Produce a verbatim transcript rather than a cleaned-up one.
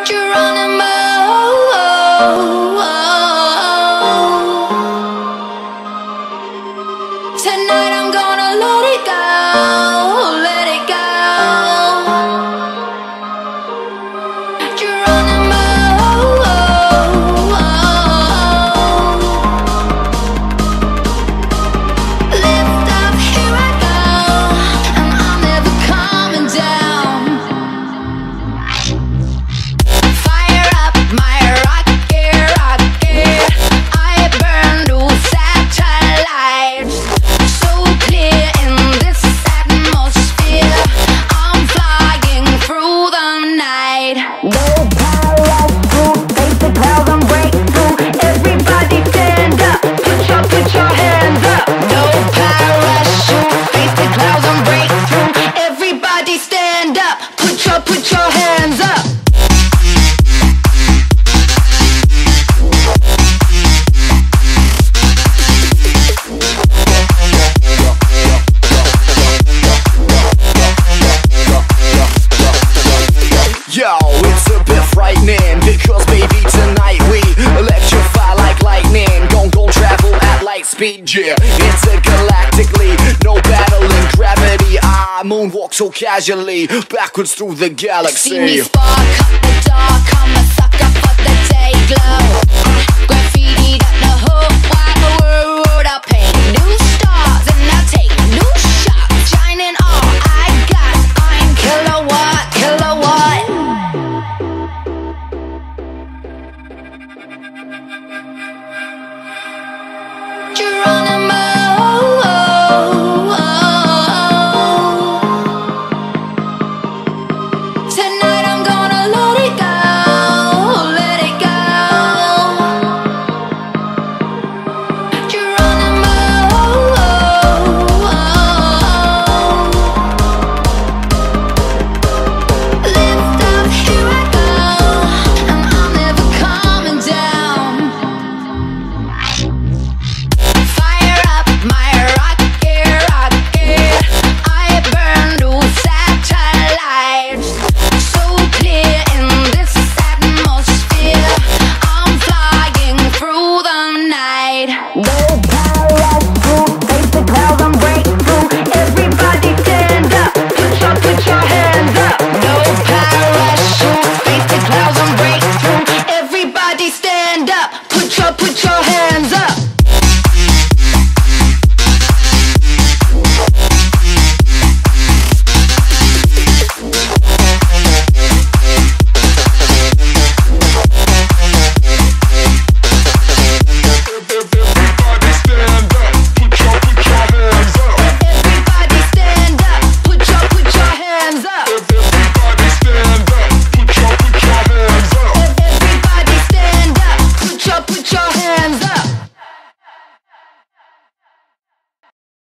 Geronimo. Tonight I'm gonna let it go, let it go. Geronimo. Lift up, here I go, and I'm never coming down. Fire up my rocket, rocket. I burn those satellites. So clear in this atmosphere, I'm flying through the night. No parachute, face the clouds and break through. Everybody stand up, put your, put your hands up. No parachute, face the clouds and break through. Everybody stand up, put your, put your hands up. Yo, it's a bit frightening, because baby tonight we electrify like lightning. Gon' gon' travel at light speed, yeah. Intergalactically, no battle in gravity. I moonwalk so casually, backwards through the galaxy. See me spark up the dark, I'm a sucker for the day glow.